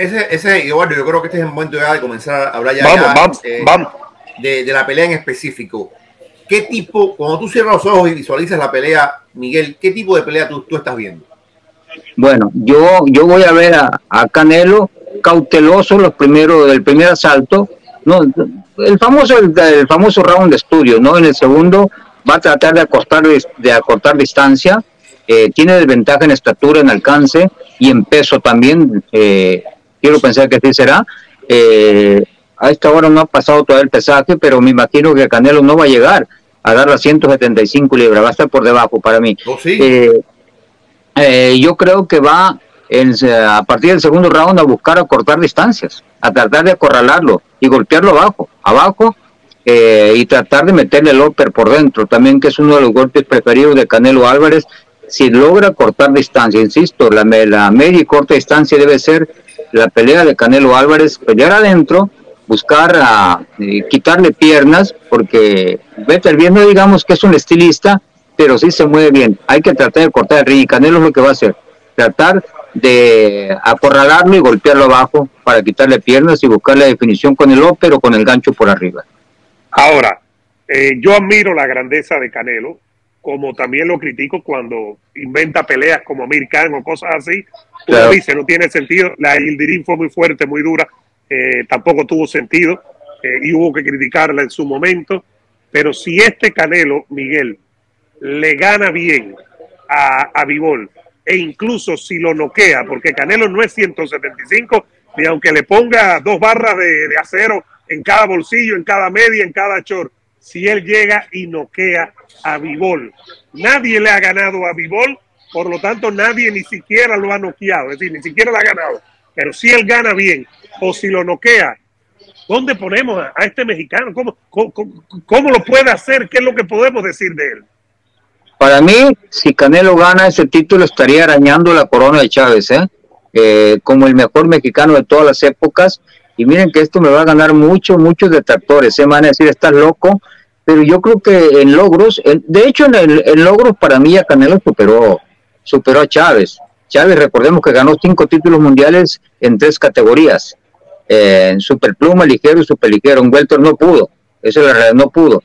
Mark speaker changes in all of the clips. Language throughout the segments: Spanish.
Speaker 1: Eduardo, yo creo que este es el momento ya de comenzar a hablar
Speaker 2: Vamos.
Speaker 1: De la pelea en específico. ¿Qué tipo, cuando tú cierras los ojos y visualizas la pelea, Miguel, qué tipo de pelea tú estás viendo?
Speaker 3: Bueno, yo voy a ver a Canelo cauteloso del primer asalto, no, el famoso round de estudio, ¿no? En el segundo va a tratar de acortar distancia, tiene desventaja en estatura, en alcance y en peso también, quiero pensar que así será. A esta hora no ha pasado todavía el pesaje, pero me imagino que Canelo no va a llegar a dar las 175 libras, va a estar por debajo para mí.
Speaker 1: ¿Oh, sí?
Speaker 3: Yo creo que va a partir del segundo round a buscar acortar distancias, a tratar de acorralarlo y golpearlo abajo y tratar de meterle el upper por dentro, también que es uno de los golpes preferidos de Canelo Álvarez. Si logra cortar distancia, insisto, la media y corta distancia debe ser la pelea de Canelo Álvarez, pelear adentro, buscar quitarle piernas, porque Beterbiev no digamos que es un estilista, pero sí se mueve bien. Hay que tratar de cortar el ring y Canelo es lo que va a hacer, tratar de acorralarlo y golpearlo abajo para quitarle piernas y buscar la definición con el upper o con el gancho por arriba.
Speaker 2: Ahora, yo admiro la grandeza de Canelo, como también lo critico cuando inventa peleas como Amir Khan o cosas así. Claro. Uno dice, no tiene sentido. La Yildirim fue muy fuerte, muy dura, tampoco tuvo sentido y hubo que criticarla en su momento. Pero si este Canelo, Miguel, le gana bien a Bivol, e incluso si lo noquea, porque Canelo no es 175, ni aunque le ponga 2 barras de acero en cada bolsillo, en cada media, en cada short, si él llega y noquea a Bivol. Nadie le ha ganado a Bivol, por lo tanto nadie ni siquiera lo ha noqueado, es decir, ni siquiera lo ha ganado. Pero si él gana bien, o si lo noquea, ¿dónde ponemos a este mexicano? ¿Cómo lo puede hacer? ¿Qué es lo que podemos decir de él?
Speaker 3: Para mí, si Canelo gana ese título, estaría arañando la corona de Chávez, como el mejor mexicano de todas las épocas. Y miren que esto me va a ganar muchos detractores. Me van a decir, estás loco. Pero yo creo que en logros, de hecho en logros para mí a Canelo superó a Chávez. Chávez, recordemos que ganó 5 títulos mundiales en 3 categorías. En superpluma, ligero y superligero. En welter no pudo. Eso es la realidad, no pudo.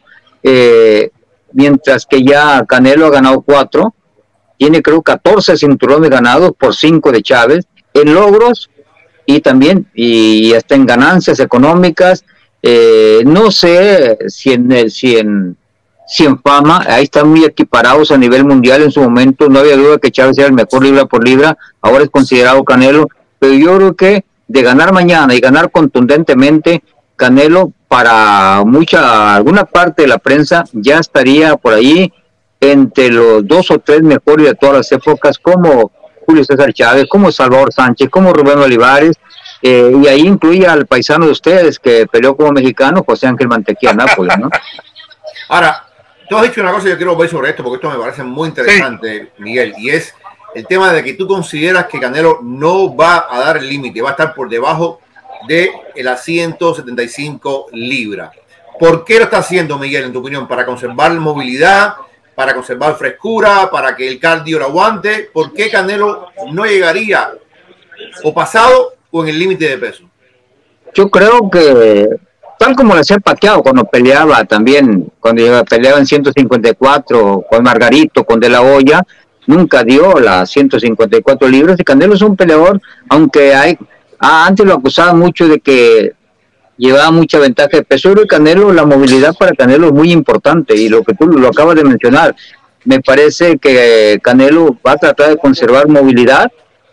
Speaker 3: Mientras que ya Canelo ha ganado 4, tiene creo 14 cinturones ganados por 5 de Chávez, en logros y también, y hasta en ganancias económicas, no sé si en fama, ahí están muy equiparados a nivel mundial en su momento, no había duda que Chávez era el mejor libra por libra, ahora es considerado Canelo, pero yo creo que de ganar mañana y ganar contundentemente, Canelo para alguna parte de la prensa ya estaría por ahí entre los 2 o 3 mejores de todas las épocas, como Julio César Chávez, como Salvador Sánchez, como Rubén Olivares, y ahí incluye al paisano de ustedes que peleó como mexicano, José Ángel Mantequilla Nápoles, ¿no?
Speaker 1: Ahora, tú has dicho una cosa, yo quiero ver sobre esto porque esto me parece muy interesante, sí, Miguel, y es el tema de que tú consideras que Canelo no va a dar el límite, va a estar por debajo de las 175 libras. ¿Por qué lo está haciendo, Miguel, en tu opinión? ¿Para conservar movilidad, para conservar frescura, para que el cardio lo aguante? ¿Por qué Canelo no llegaría o pasado o en el límite de peso?
Speaker 3: Yo creo que tal como lo hacía Pacquiao cuando peleaba también, cuando peleaba en 154 con Margarito, con De La Hoya, nunca dio las 154 libras. Y Canelo es un peleador, aunque antes lo acusaban mucho de que llevaba mucha ventaja de peso, pero Canelo, la movilidad para Canelo es muy importante, y lo que tú lo acabas de mencionar, me parece que Canelo va a tratar de conservar movilidad,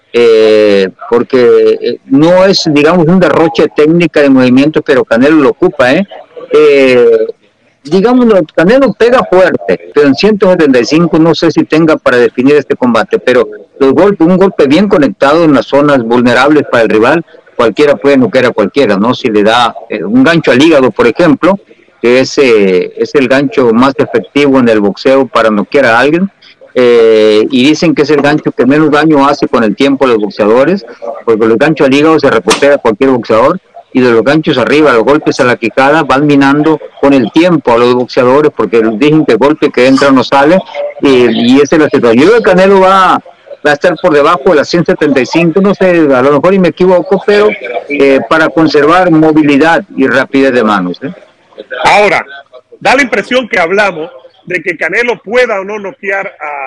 Speaker 3: porque no es, digamos, un derroche técnica de movimiento, pero Canelo lo ocupa, digamos, Canelo pega fuerte, pero en 175 no sé si tenga para definir este combate, pero un golpe bien conectado en las zonas vulnerables para el rival, cualquiera puede noquear a cualquiera, ¿no? Si le da un gancho al hígado, por ejemplo, que es el gancho más efectivo en el boxeo para noquear a alguien, y dicen que es el gancho que menos daño hace con el tiempo a los boxeadores, porque los ganchos al hígado se recupera cualquier boxeador, y de los ganchos arriba, los golpes a la quijada van minando con el tiempo a los boxeadores, porque dicen que el golpe que entra no sale, y esa es la situación. Yo creo que Canelo va va a estar por debajo de las 175, no sé, a lo mejor y me equivoco, pero para conservar movilidad y rapidez de manos.
Speaker 2: Ahora, da la impresión que hablamos de que Canelo pueda o no noquear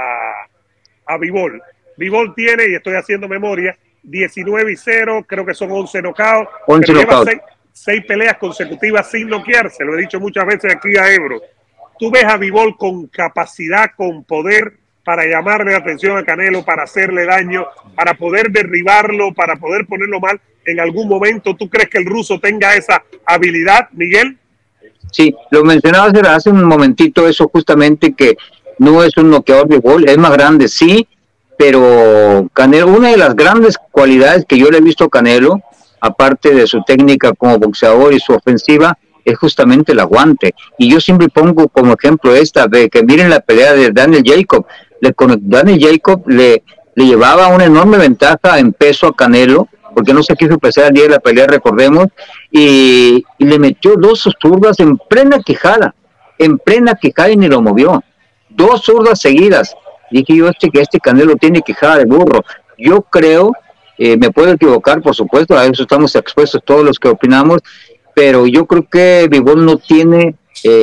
Speaker 2: a Bivol. Bivol tiene, y estoy haciendo memoria, 19-0, creo que son 11 knockouts,
Speaker 3: 11 knockouts.
Speaker 2: Lleva 6 peleas consecutivas sin noquearse, lo he dicho muchas veces aquí a Ebro. Tú ves a Bivol con capacidad, con poder para llamarle la atención a Canelo, para hacerle daño, para poder derribarlo, para poder ponerlo mal en algún momento. ¿Tú crees que el ruso tenga esa habilidad, Miguel?
Speaker 3: Sí, lo mencionabas hace un momentito, eso justamente, que no es un noqueador de Bivol, es más grande, sí, pero Canelo, una de las grandes cualidades que yo le he visto a Canelo, aparte de su técnica como boxeador y su ofensiva, es justamente el aguante. Y yo siempre pongo como ejemplo esta, de que miren la pelea de Daniel Jacob. Daniel Jacob le llevaba una enorme ventaja en peso a Canelo, porque no se quiso pesar el día de la pelea, recordemos, y le metió 2 zurdas en plena quijada y ni lo movió. 2 zurdas seguidas. Dije yo, que este Canelo tiene quijada de burro. Yo creo, me puedo equivocar, por supuesto, a eso estamos expuestos todos los que opinamos, pero yo creo que Bivol no tiene,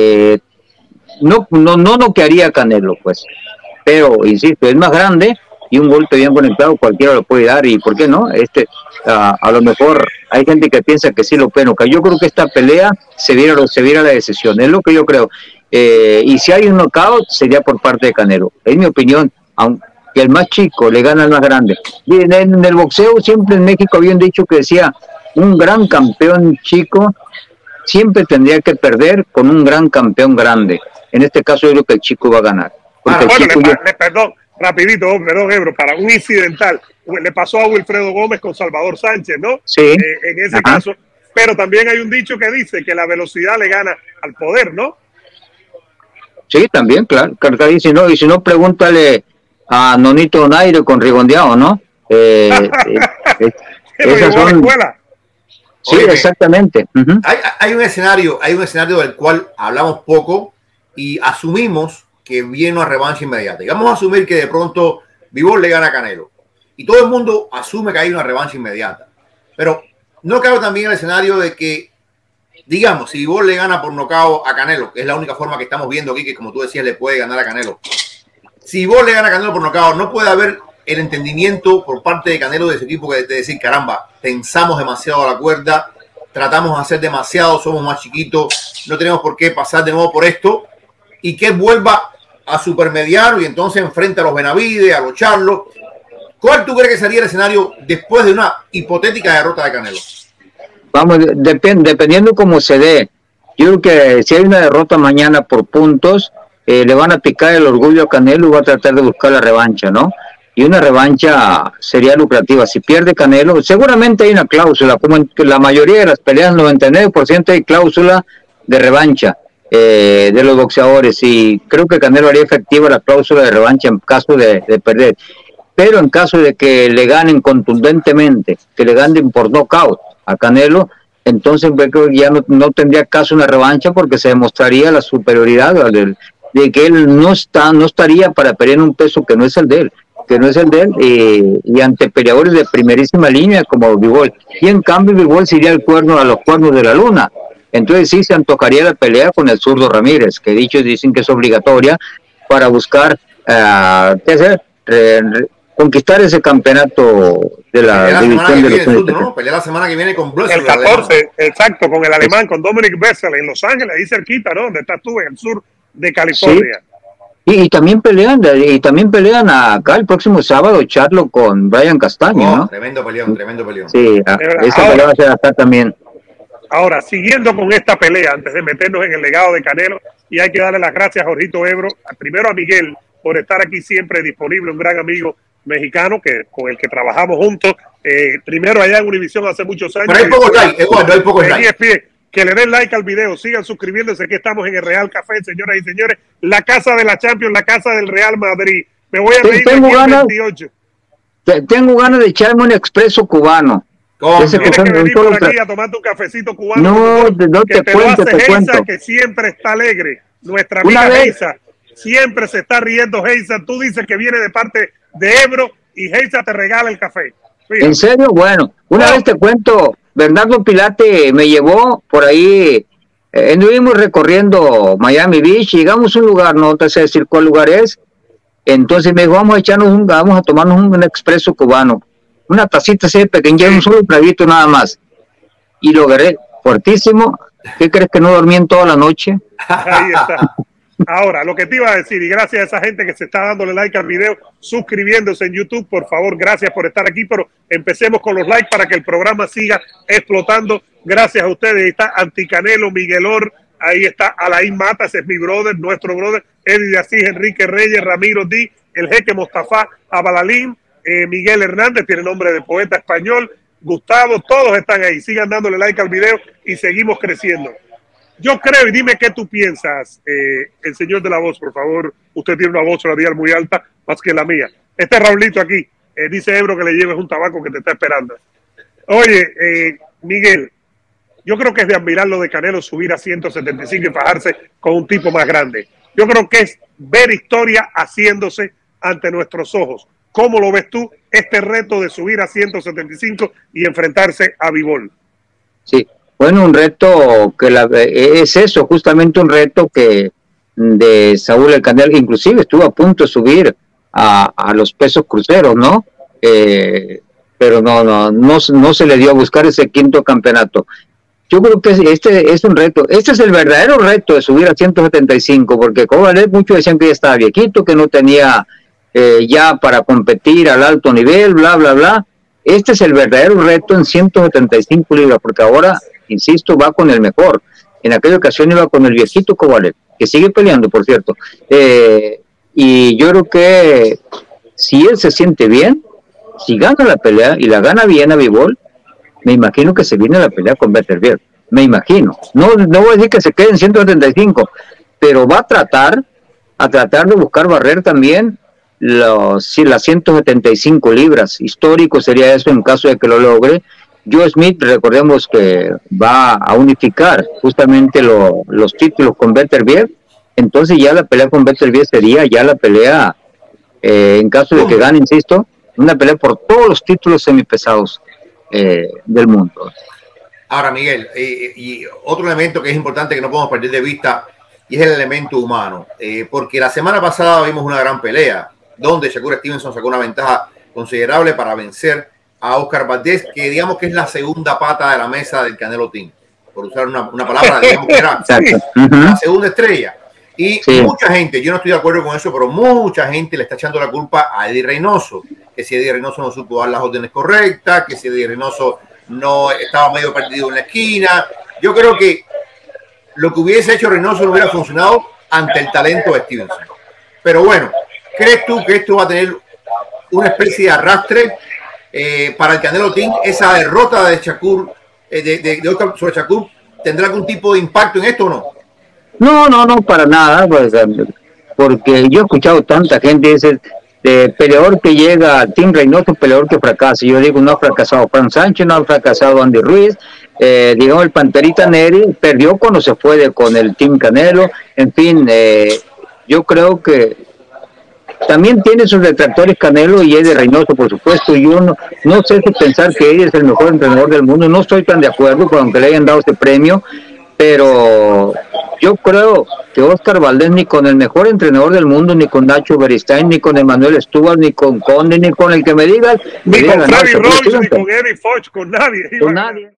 Speaker 3: no noquearía a Canelo, pues. Pero, insisto, es más grande y un golpe bien conectado cualquiera lo puede dar, y ¿por qué no? A lo mejor hay gente que piensa que sí lo puede noquear. Yo creo que esta pelea se viera la decisión, es lo que yo creo. Y si hay un knockout, sería por parte de Canelo. Es mi opinión, aunque el más chico le gana al más grande. Y en el boxeo, siempre en México había un dicho que decía, un gran campeón chico siempre tendría que perder con un gran campeón grande. En este caso yo creo que el chico va a ganar.
Speaker 2: Perdón, rapidito, perdón, Ebro, para un incidental, le pasó a Wilfredo Gómez con Salvador Sánchez, ¿no?
Speaker 3: Sí.
Speaker 2: En ese caso, pero también hay un dicho que dice que la velocidad le gana al poder, ¿no?
Speaker 3: Sí, también, claro. Y si no, pregúntale a Nonito Donaire con Rigondeado, ¿no? Esas son... Sí, oye, exactamente.
Speaker 1: Hay un escenario del cual hablamos poco y asumimos que viene una revancha inmediata. Y vamos a asumir que de pronto Bivol le gana a Canelo. Y todo el mundo asume que hay una revancha inmediata. Pero no cabe también el escenario de que, digamos, si Bivol le gana por nocaut a Canelo, que es la única forma que estamos viendo aquí, que como tú decías, le puede ganar a Canelo. Si Bivol le gana a Canelo por nocaut, no puede haber el entendimiento por parte de Canelo de ese equipo de decir, caramba, tensamos demasiado a la cuerda, tratamos de hacer demasiado, somos más chiquitos, no tenemos por qué pasar de nuevo por esto, y que vuelva a supermediar y entonces enfrenta a los Benavides, a los Charlos. ¿Cuál tú crees que sería el escenario después de una hipotética derrota de Canelo?
Speaker 3: Vamos, dependiendo cómo se dé. Yo creo que si hay una derrota mañana por puntos, le van a picar el orgullo a Canelo y va a tratar de buscar la revancha, ¿no? Y una revancha sería lucrativa. Si pierde Canelo, seguramente hay una cláusula, como en la mayoría de las peleas, 99% hay cláusula de revancha de los boxeadores, y creo que Canelo haría efectiva la cláusula de revancha en caso de perder. Pero en caso de que le ganen contundentemente, que le ganen por nocaut a Canelo, entonces creo que ya no tendría caso una revancha, porque se demostraría la superioridad de que él no estaría para pelear en un peso que no es el de él. Y ante peleadores de primerísima línea como Bivol. Y en cambio Bivol sería a los cuernos de la luna. Entonces sí se antojaría la pelea con el zurdo Ramírez, que dicen que es obligatoria para buscar conquistar ese campeonato de la división de los
Speaker 1: zurdo, ¿no? Pelea la semana que viene con Bessel.
Speaker 2: El 14, exacto, con el alemán, con Dominic Bessel en Los Ángeles, ahí cerquita, ¿no? Donde estás tú, en el sur de California.
Speaker 3: Sí. Y también pelean acá el próximo sábado Charlo con Brian Castaño, ¿no?
Speaker 1: Tremendo peleón.
Speaker 3: Sí, esa pelea va a ser acá también.
Speaker 2: Ahora, siguiendo con esta pelea, antes de meternos en el legado de Canelo, y hay que darle las gracias a Jorgito Ebro, primero a Miguel, por estar aquí siempre disponible, un gran amigo mexicano con el que trabajamos juntos, primero allá en Univision hace muchos años.
Speaker 1: Pero hay pocos likes, Eduardo, hay pocos likes.
Speaker 2: Que le den like al video, sigan suscribiéndose, que estamos en el Real Café, señoras y señores, la casa de la Champions, la casa del Real Madrid. Me voy a reír aquí en 28.
Speaker 3: Tengo ganas de echarme un expreso cubano.
Speaker 2: Tienes que venir por aquí a tomarte un cafecito cubano.
Speaker 3: No te cuento.
Speaker 2: Que siempre está alegre. Nuestra amiga Heisa siempre se está riendo. Heisa, tú dices que viene de parte de Ebro y Heisa te regala el café. Fíjate.
Speaker 3: ¿En serio? Bueno, una vez te cuento, Bernardo Pilate me llevó por ahí, estuvimos recorriendo Miami Beach, llegamos a un lugar, no te sé decir cuál lugar es, entonces me dijo, vamos a tomarnos un expreso cubano, una tacita así pequeña, un solo traguito nada más, y lo agarré fuertísimo. ¿Qué crees que no dormí en toda la noche?
Speaker 2: Ahí está. Ahora, lo que te iba a decir, y gracias a esa gente que se está dándole like al video, suscribiéndose en YouTube, por favor, gracias por estar aquí, pero empecemos con los likes para que el programa siga explotando. Gracias a ustedes. Ahí está Anticanelo, Miguel Or, ahí está Alain Mata, ese es mi brother, nuestro brother, Eddie de Asís, Enrique Reyes, Ramiro Di, el jeque Mostafa Abalalín, Miguel Hernández, tiene nombre de poeta español, Gustavo, todos están ahí. Sigan dándole like al video y seguimos creciendo. Yo creo, y dime qué tú piensas, el señor de la voz, por favor. Usted tiene una voz radial muy alta, más que la mía. Este Raulito aquí, dice Ebro que le lleves un tabaco que te está esperando. Oye, Miguel, yo creo que es de admirar lo de Canelo subir a 175 y fajarse con un tipo más grande. Yo creo que es ver historia haciéndose ante nuestros ojos. ¿Cómo lo ves tú, este reto de subir a 175 y enfrentarse a Bivol?
Speaker 3: Sí. Bueno, un reto que es eso, justamente un reto que de Saúl El Canelo, inclusive estuvo a punto de subir a los pesos cruceros, ¿no? Pero no se le dio a buscar ese quinto campeonato. Yo creo que este es un reto, este es el verdadero reto de subir a 175, porque Kovalev muchos decían que ya estaba viejito, que no tenía ya para competir al alto nivel, bla, bla, bla. Este es el verdadero reto en 175 libras, porque ahora, insisto, va con el mejor. En aquella ocasión iba con el viejito Kovalev, que sigue peleando, por cierto. Y yo creo que si él se siente bien, si gana la pelea y la gana bien a Bivol, me imagino que se viene a la pelea con Beterbiev. Me imagino. No voy a decir que se quede en 175, pero va a tratar de buscar barrer también las 175 libras. Histórico sería eso en caso de que lo logre. Joe Smith, recordemos que va a unificar justamente los títulos con Beterbiev, entonces ya la pelea con Beterbiev sería ya la pelea, en caso de que gane, insisto, una pelea por todos los títulos semipesados del mundo.
Speaker 1: Ahora, Miguel, y otro elemento que es importante que no podemos perder de vista, y es el elemento humano, porque la semana pasada vimos una gran pelea, donde Shakur Stevenson sacó una ventaja considerable para vencer a Oscar Valdez, que digamos que es la segunda pata de la mesa del Canelo Team, por usar una palabra, digamos que era la segunda estrella. Y mucha gente, yo no estoy de acuerdo con eso, pero mucha gente le está echando la culpa a Eddie Reynoso, que si Eddie Reynoso no supo dar las órdenes correctas, que si Eddie Reynoso no estaba medio perdido en la esquina. Yo creo que lo que hubiese hecho Reynoso no hubiera funcionado ante el talento de Stevenson. Pero bueno, ¿crees tú que esto va a tener una especie de arrastre para el Canelo Team? Esa derrota de Shakur, de Oscar sobre Shakur, ¿tendrá algún tipo de impacto en esto o no?
Speaker 3: No, para nada, pues, porque yo he escuchado tanta gente dice peleador que llega al Team Reynoso, peleador que fracasa. Yo digo, no ha fracasado Frank Sánchez, no ha fracasado Andy Ruiz, digamos el Panterita Neri perdió cuando se fue con el Team Canelo. En fin, yo creo que también tiene sus detractores Canelo y Eddie Reynoso, por supuesto. Yo no sé si pensar que Eddie es el mejor entrenador del mundo, no estoy tan de acuerdo con que le hayan dado este premio, pero yo creo que Oscar Valdez ni con el mejor entrenador del mundo, ni con Nacho Beristain, ni con Emmanuel Stewart, ni con Conde, ni con el que me digan,
Speaker 2: ni con Freddy Roach, ni con Eddie Foch, con nadie.